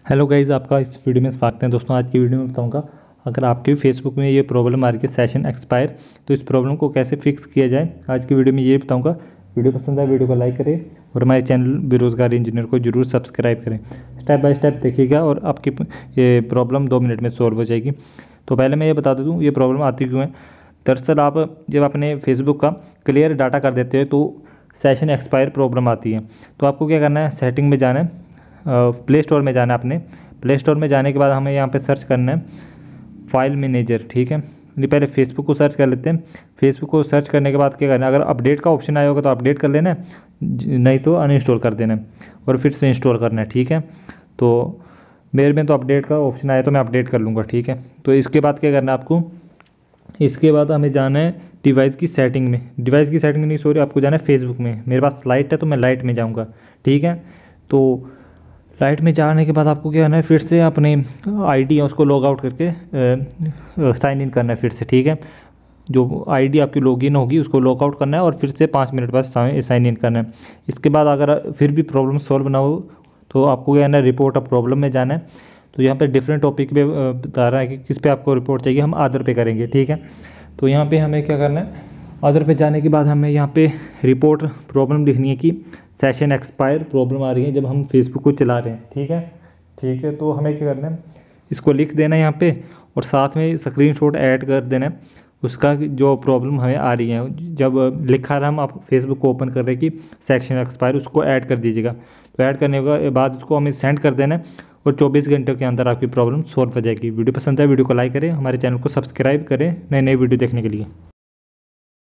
Hello guys, आपका इस video में स्वागत है। दोस्तों, आज की वीडियो में बताऊंगा अगर आपके फेसबुक में ये प्रॉब्लम आ रही है सेशन एक्सपायर, तो इस प्रॉब्लम को कैसे फिक्स किया जाए। आज की वीडियो में ये बताऊंगा। वीडियो पसंद आए वीडियो को लाइक करें और हमारे चैनल बेरोजगार इंजीनियर को जरूर सब्सक्राइब करें। स्टेप बाय स्टेप देखिएगा और आपकी ये प्रॉब्लम 2 मिनट में सॉल्व हो जाएगी। तो पहले मैं ये बता दूँ ये प्रॉब्लम आती क्यों है। दरअसल आप जब अपने फेसबुक का क्लियर डाटा कर देते हो तो सेशन एक्सपायर प्रॉब्लम आती है। तो आपको क्या करना है, सेटिंग में जाना है, प्ले स्टोर में जाना है। अपने प्ले स्टोर में जाने के बाद हमें यहाँ पे सर्च करना है फाइल मैनेजर, ठीक है। नहीं, पहले फेसबुक को सर्च कर लेते हैं। फेसबुक को सर्च करने के बाद क्या करना है, अगर अपडेट का ऑप्शन आया होगा तो अपडेट कर लेना है, नहीं तो अनइंस्टॉल कर देना है और फिर से इंस्टॉल करना है, ठीक है। तो मेरे में तो अपडेट का ऑप्शन आया तो मैं अपडेट कर लूँगा, ठीक है। तो इसके बाद क्या करना है आपको, इसके बाद हमें जाना है डिवाइस की सेटिंग में। डिवाइस की सेटिंग नहीं, सॉरी, आपको जाना है फेसबुक में। मेरे पास लाइट है तो मैं लाइट में जाऊँगा, ठीक है। तो लाइट में जाने के बाद आपको क्या करना है, फिर से अपने आईडी है उसको लॉग आउट करके साइन इन करना है फिर से, ठीक है। जो आईडी आपकी लॉगिन होगी उसको लॉग आउट करना है और फिर से 5 मिनट बाद साइन इन करना है। इसके बाद अगर फिर भी प्रॉब्लम सॉल्व ना हो तो आपको क्या करना है, रिपोर्ट ऑफ प्रॉब्लम में जाना है। तो यहाँ पे डिफरेंट टॉपिक पे बता रहा है कि किस पे आपको रिपोर्ट चाहिए, हम अदर पे करेंगे, ठीक है। तो यहाँ पे हमें क्या करना है, अदर पे जाने के बाद हमें यहाँ पे रिपोर्ट प्रॉब्लम लिखनी है कि सेशन एक्सपायर प्रॉब्लम आ रही है जब हम फेसबुक को चला रहे हैं, ठीक है। ठीक है, तो हमें क्या करना है, इसको लिख देना है यहाँ पे और साथ में स्क्रीनशॉट ऐड कर देना है उसका जो प्रॉब्लम हमें आ रही है। जब लिखा रहा हम आप फेसबुक को ओपन कर रहे हैं कि सेक्शन एक्सपायर, उसको ऐड कर दीजिएगा। तो ऐड करने के बाद उसको हमें सेंड कर देना है और 24 घंटे के अंदर आपकी प्रॉब्लम सॉल्व हो जाएगी। वीडियो पसंद है वीडियो को लाइक करें, हमारे चैनल को सब्सक्राइब करें नए नए वीडियो देखने के लिए।